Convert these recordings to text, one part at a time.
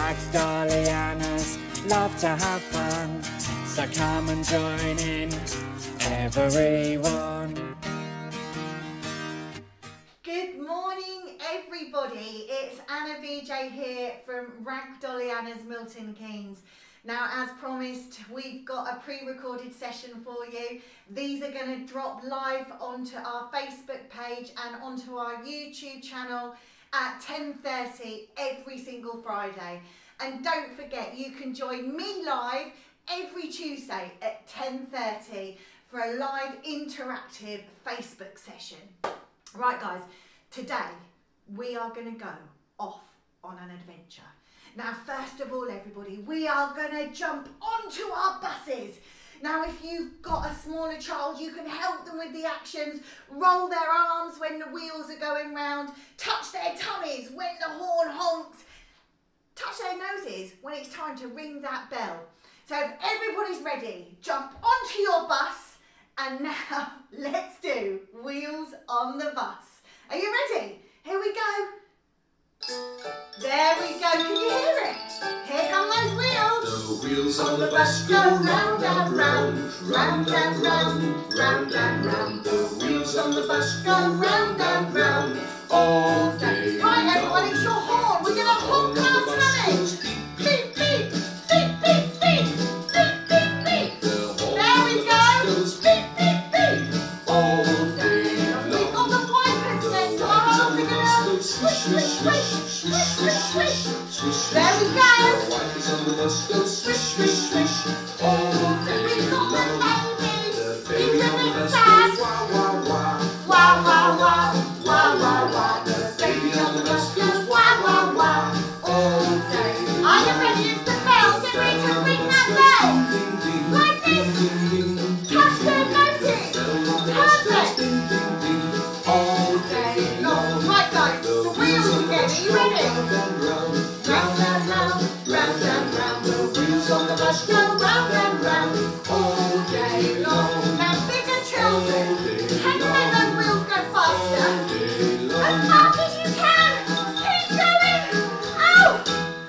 Ragdollianas love to have fun, so come and join in, everyone. Good morning, everybody. It's Anna VJ here from Ragdolly Milton, Keynes. Now, as promised, we've got a pre-recorded session for you. These are going to drop live onto our Facebook page and onto our YouTube channel at 10:30 every single Friday. And don't forget, you can join me live every Tuesday at 10:30 for a live interactive Facebook session. Right guys, today we are going to go off on an adventure. Now, first of all, everybody, we are going to jump onto our buses. Now, if you've got a smaller child, you can help them with the actions. Roll their arms when the wheels are going round. Touch their tummies when the horn honks. Touch their noses when it's time to ring that bell. So if everybody's ready, jump onto your bus. And now, let's do Wheels on the Bus. Are you ready? Here we go. There we go, can you hear it? Here come those wheels. The wheels on the bus go round and round, round and round, round and round. The wheels on the bus go round and round, all day long. Right everyone, it's your horn. We're going to honk our tummies. Beep, beep, beep, beep, beep, beep, beep, beep. There we go. Beep, beep, beep. All day long. We've got the wipers then, so our arms are going to swish, swish, swish, swish, swish, swish. There we go. The wipers on the bus go swish, swish, swish, all day We've got long. the baby. The baby He's a on the bit bus sad. goes wah, wah, wah. Wah, wah, wah, wah, wah, wah. The baby on the bus goes wah, wah, wah, all day long. Are you ready? It's the bell. Get ready to ring that bell. Ding, ding, Like this. ding, ding, ding. Touch their noses. Perfect. Ding, ding, ding, all day long. Right guys, the wheels again. Are you ready? Round and round, round and round, round and round. The wheels on the bus go round and round, all day long. Now bigger children, All day can you make those wheels go faster? All day As long. fast as you can. Keep going. Oh!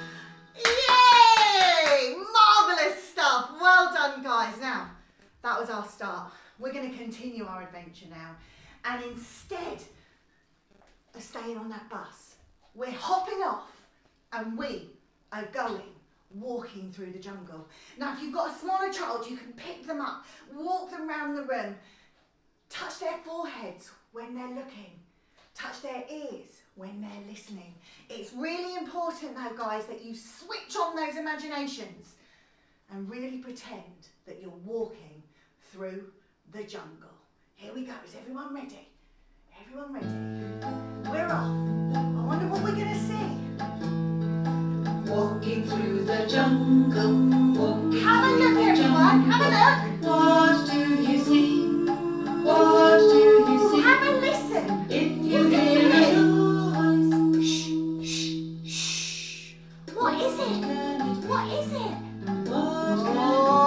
Yay! Marvellous stuff. Well done guys. Now, that was our start. We're going to continue our adventure now. And instead of staying on that bus, we're hopping off and we are going walking through the jungle. Now, if you've got a smaller child, you can pick them up, walk them around the room, touch their foreheads when they're looking, touch their ears when they're listening. It's really important though, guys, that you switch on those imaginations and really pretend that you're walking through the jungle. Here we go. Is everyone ready? Everyone ready? We're off. I wonder what we're going to see. Walking through the jungle, walking Have a through look, the everyone. jungle. Have a look. What do you see? What do you see? Have a listen. If you Look at hear me. a noise, Shh, shh, shh. What is it? What is it? what can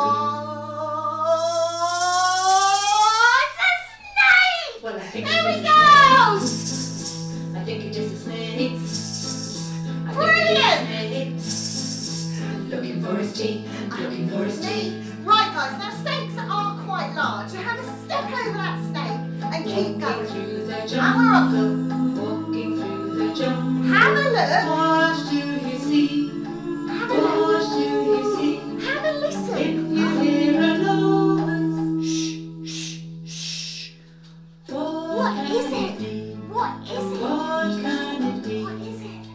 Oh, it's a snake! Well, I think Here it we is a go! snake. I think it is a snake. I Brilliant! think it is a snake. Looking for his teeth, looking for his teeth. Right guys, now snakes are quite large, so have a step over that snake and keep Walking going. through the And we're off. jungle, walking through the jungle. Have a look. What do you see? Have a look. What do you see? Have a If listen. you hear a noise, Shh, shh, shh. what What is can it? be? What is it? What can it be? What is it?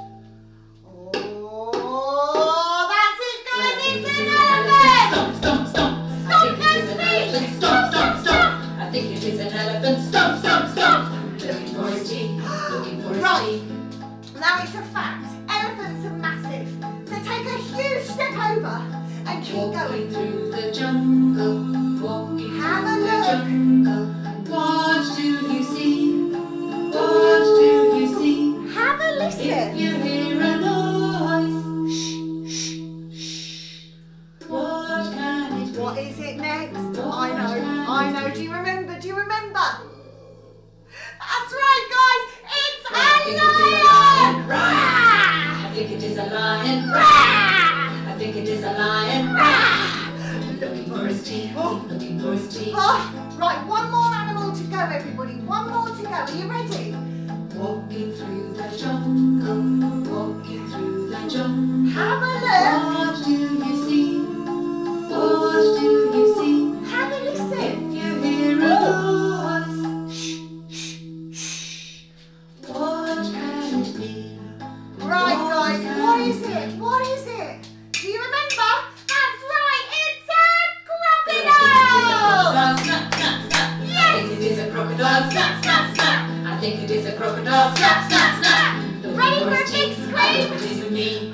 Oh, that's it guys, it's an elephant! Stomp, stomp, stomp. Stomp I think those it is an feet. elephant. Stomp, stomp, stomp. I think it is an elephant. Stomp, stomp, stomp. Looking for his teeth, looking for his Right. teeth. Now it's a fact, elephants are massive, so take a huge step over and keep Walking going. through the jungle, walking Have a through the look. jungle. What do you see? What do you see? Have a If listen. you hear a noise, Shh, shh, shh. what can it be? What is it next? I know. Do you remember? Do you remember? That's right, guys. It's a lion! I think it is a lion. lion. Rah! I think it is a lion. Rah! Looking for his teeth. Looking for his teeth. Oh, right, one more animal to go, everybody. One more to go. Are you ready? Walking through the jungle. Walking through the jungle. Have a look. What do you see? What do you see? Have a listen. You hear a voice. Shh, shh, shh. What can it be? Right, guys, what is it? What is it? Do you remember? That's right, it's a crocodile! Snap, snap, snap. Yes! I think it is a crocodile. Snap, snap, snap. I think it is a crocodile. Snap, snap, snap. Ready for a big scream? I think it is me.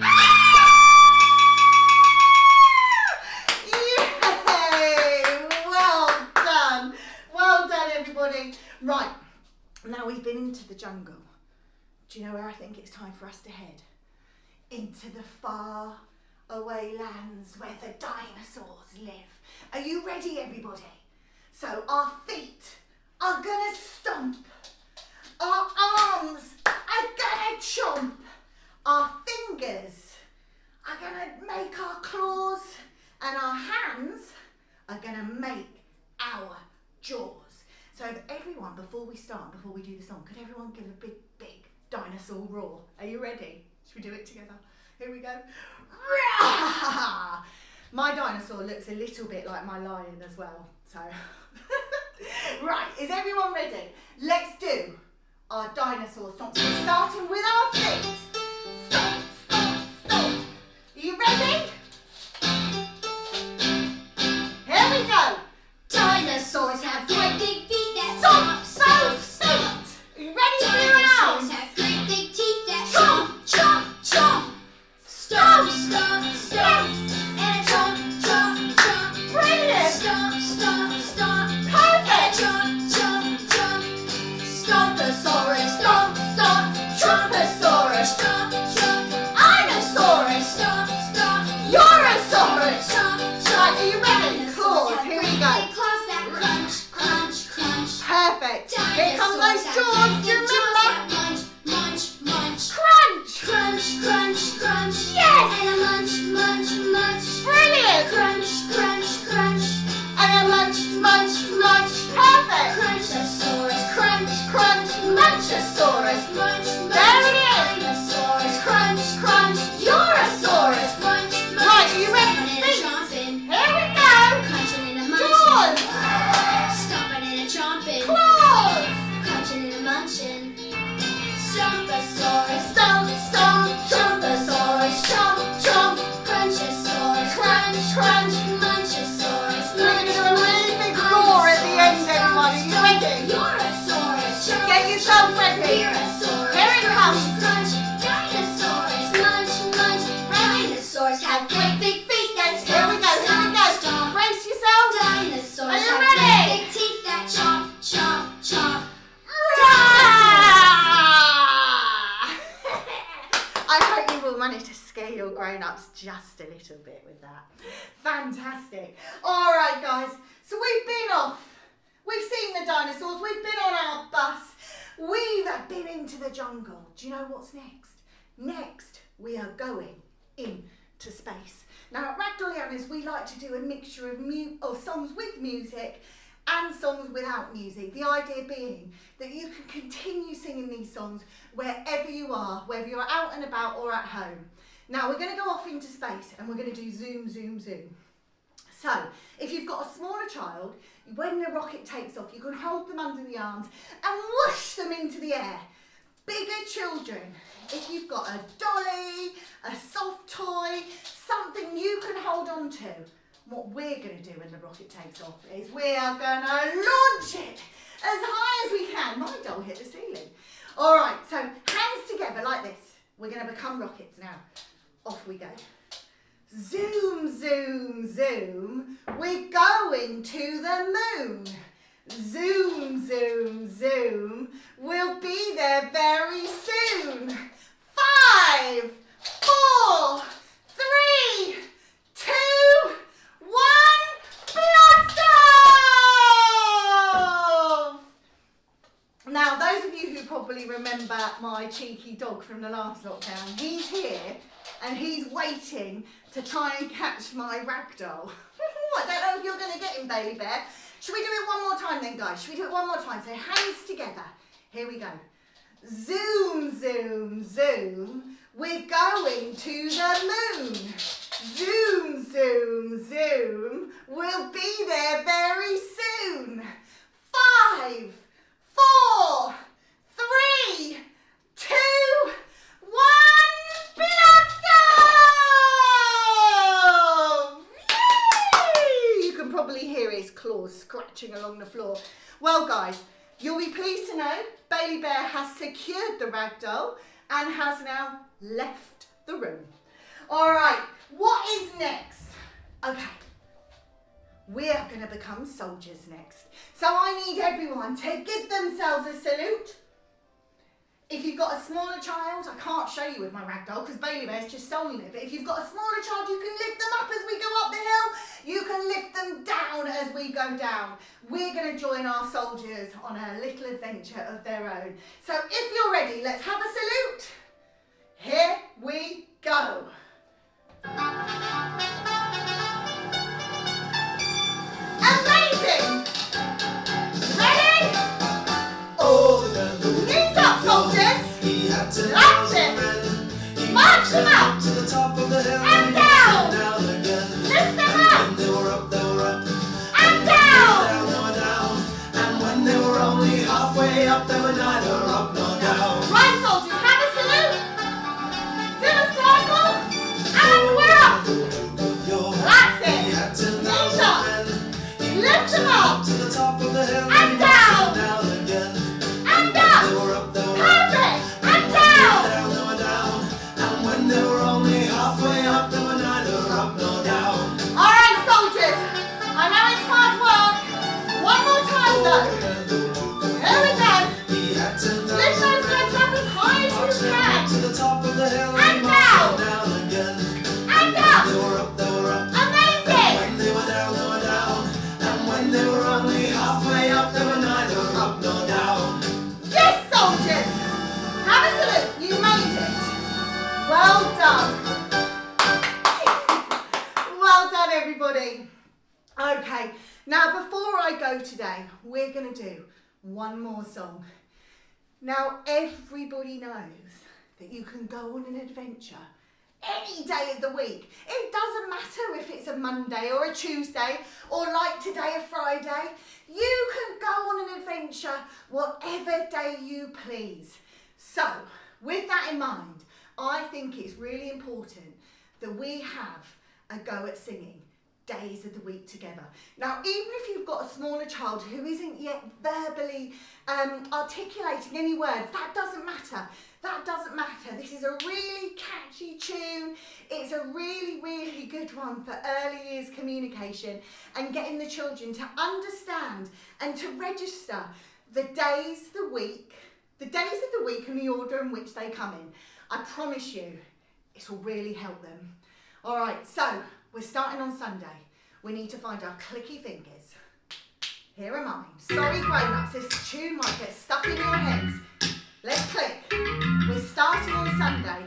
Yay! Well done. Well done, everybody. Right, now we've been into the jungle. Do you know where I think it's time for us to head? Into the far away lands where the dinosaurs live. Are you ready, everybody? So our feet are gonna stomp. Our arms are gonna chomp. Our fingers are gonna make our claws, and our hands are gonna make our jaws. So if everyone, before we start, before we do the song, could everyone give a big, big dinosaur roar? Are you ready? Should we do it together? Here we go. Rah! My dinosaur looks a little bit like my lion as well, so. Right, is everyone ready? Let's do our dinosaur stomp. So we're starting with our feet. Stomp, stomp, stomp. Are you ready? Here we go. Dinosaurs have great big feet that Stomp, stomp, stomp, stomp, stomp. stomp. Are you ready for your Dinosaurs arms? have great big teeth that Chomp, chomp, chomp, chomp. Stomp, stomp, stomp, and chomp, chomp, chomp. Brilliant. Stomp, stomp, stomp, and Perfect. chomp, chomp, chomp. Stomposaurus, stomp, stomp. Tromposaurus, chomp, chomp. Inosaurus, stomp, stomp. Eurosaurus. Chomp, Right, chomp. are you ready? Claws, here we go. Big claws that crunch, crunch, crunch. Perfect. Here come those Dinosaurs jaws. have Do you big jaws remember? that munch, munch, munch. Crunch. Crunch, crunch, crunch. Yes. And a munch, munch, munch. Brilliant. Crunch, crunch, crunch. And a munch, munch, munch. Perfect. Crunchosaurus, crunch, Crunch. Munchosaurus, munch, munch. There it is. Dinosaurs, crunch, crunch. Eurosaurus, munch, munch. Right, are you ready? Stomping and a chomping. Here we go. Crunching and a Jaws. munching. Stomping and a chomping. Claws. Crunching and a munching. Stomposaurus, stomp, stomp. Tromposaurus, chomp, chomp. Crunchosaurus, crunch, crunch. Munchosaurus, We're going to do a really big roar at the end, everyone. Are you ready? Eurosaurus, chomp, Get yourself ready. Herosaurus, Here it comes. crunch, dinosaurs, munch, munch. Dinosaurs have great big feet that Here we stomp, go. Here we stomp, go. stomp. Brace yourselves. Dinosaurs Are you have ready? great big teeth that chomp, chomp, chomp. I hope you will manage to scare your grown-ups just a little bit with that. Fantastic. All right, guys. So we've been off. We've seen the dinosaurs. We've been on our bus. We've been into the jungle. Do you know what's next? Next, we are going into space. Now, at Ragdolly, we like to do a mixture of songs with music and songs without music. The idea being that you can continue singing these songs wherever you are, whether you're out and about or at home. Now we're going to go off into space and we're going to do zoom, zoom, zoom. So if you've got a smaller child, when the rocket takes off, you can hold them under the arms and whoosh them into the air. Bigger children, if you've got a dolly, a soft toy, something you can hold on to, what we're going to do when the rocket takes off is we are going to launch it as high as we can. My doll hit the ceiling. All right, so hands together like this. We're going to become rockets now. Off we go. Zoom, zoom, zoom. We're going to the moon. Zoom, zoom, zoom. We'll be there very soon. 5, 4, 3, 2, 1. Blast off! Now, those of you who probably remember my cheeky dog from the last lockdown, he's here and he's waiting to try and catch my ragdoll. I don't know if you're going to get him, Bailey Bear. Should we do it one more time then, guys? Should we do it one more time? So hands together. Here we go. Zoom, zoom, zoom. We're going to the moon. Zoom, zoom, zoom. We'll be there very soon. 5, 4, 3, 2, 1. Blast off! Yay! You can probably hear his claws scratching along the floor. Well, guys, you'll be pleased to know Bailey Bear has secured the ragdoll and has now left the room. All right, what is next? Okay, we're going to become soldiers next. So I need everyone to give themselves a salute. If you've got a smaller child, I can't show you with my ragdoll because Bailey Bear's just stolen it. But if you've got a smaller child, you can lift them up as we go up the hill. You can lift them down as we go down. We're going to join our soldiers on a little adventure of their own. So if you're ready, let's have a salute. Here we go. Amazing! Ready? Knees up, soldiers! That's it! March them up! To the top of the hill And down! Lift them up! They were up, And down! down, they were down. And when they were only halfway up, they were neither up nor down. Right, soldiers, have a salute! Do a circle! And we're up! That's it! Knees up! Lift them up! To the top of the hill And down! again. And up! They were up, Perfect! And down! down, they were down. And when they were only halfway up, they were neither up nor down. All right, soldiers. I know it's hard work. One more time, though. Here we go. Lift those legs up as high as you can. To the top of the hill And down. again. And up. They were up. Amazing. When they were down. And when they were only halfway up, they were neither up nor down. Yes, soldiers. Have a salute. You made it. Well done. Well done, everybody. Okay, now before I go today, we're going to do one more song. Now, everybody knows that you can go on an adventure any day of the week. It doesn't matter if it's a Monday or a Tuesday or like today, a Friday. You can go on an adventure whatever day you please. So, with that in mind, I think it's really important that we have a go at singing days of the week together. Now, even if you've got a smaller child who isn't yet verbally articulating any words, that doesn't matter. That doesn't matter. This is a really catchy tune. It's a really, really good one for early years communication and getting the children to understand and to register the days of the week and the order in which they come in. I promise you, it will really help them. All right, so we're starting on Sunday. We need to find our clicky fingers. Here are mine. Sorry, grown-ups, this tune might get stuck in your heads. Let's click. We're starting on Sunday.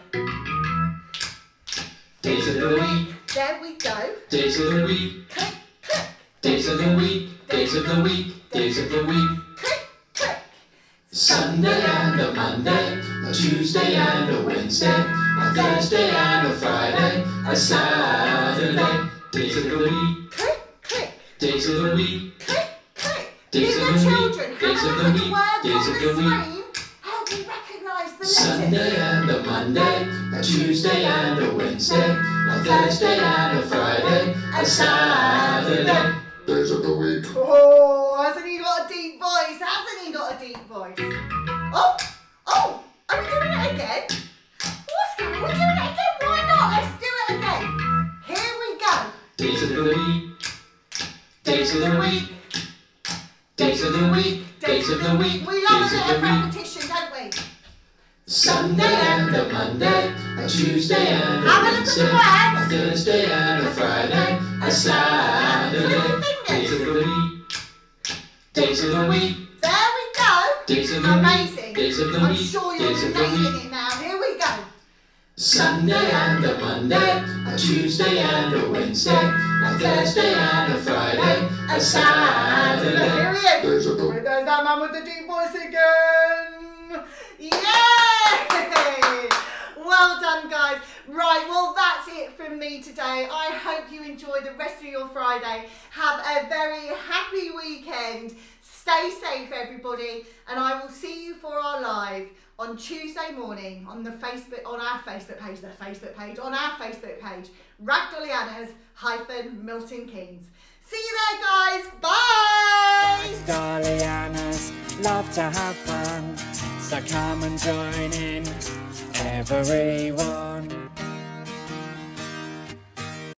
Days of the week. There we go. Days of the week. Click, click. Days of the week. Days of the week. Days of the week. Click, click. Sunday and a Monday, a Tuesday and a Wednesday, a Thursday and a Friday, a Saturday. Days of the week. Click, click. Days of the week. Click, click. Days of Little the children, week. Days have of a the look at the week. words Days on of the the week. screen. Help me recognise the letters. Sunday and a Monday, a Tuesday and a Wednesday, a Thursday and a Friday, a Saturday. Days of the week. Oh, hasn't he got a deep voice? Hasn't he got a deep voice? Oh, are we doing it again? What's going on? We're doing it again. Why not? Let's do it again. Here we go. Days of the week. Days of the week. Days of the week. Days of the week. We love a Days bit of of the week. repetition, don't we? Sunday and a Monday, a Tuesday and a Have a look at the Wednesday, words. a Thursday and a Friday, a Saturday. Click your Days of fingers. the week. Days of the week. There we go. Days of the Amazing. week. Days of the I'm week. sure you're Days of the nailing week. it now. Here we go. Sunday and a Monday, a Tuesday and a Wednesday, a Thursday and a Friday, a Saturday. Period. There's that man with the deep voice again. Yay! Well done, guys. Right, well, that's it from me today. I hope you enjoy the rest of your Friday. Have a very happy weekend. Stay safe, everybody, and I will see you for our live on Tuesday morning on our Facebook page, Ragdolly-Milton Keynes. See you there, guys. Bye. Ragdollianas love to have fun, so come and join in, everyone.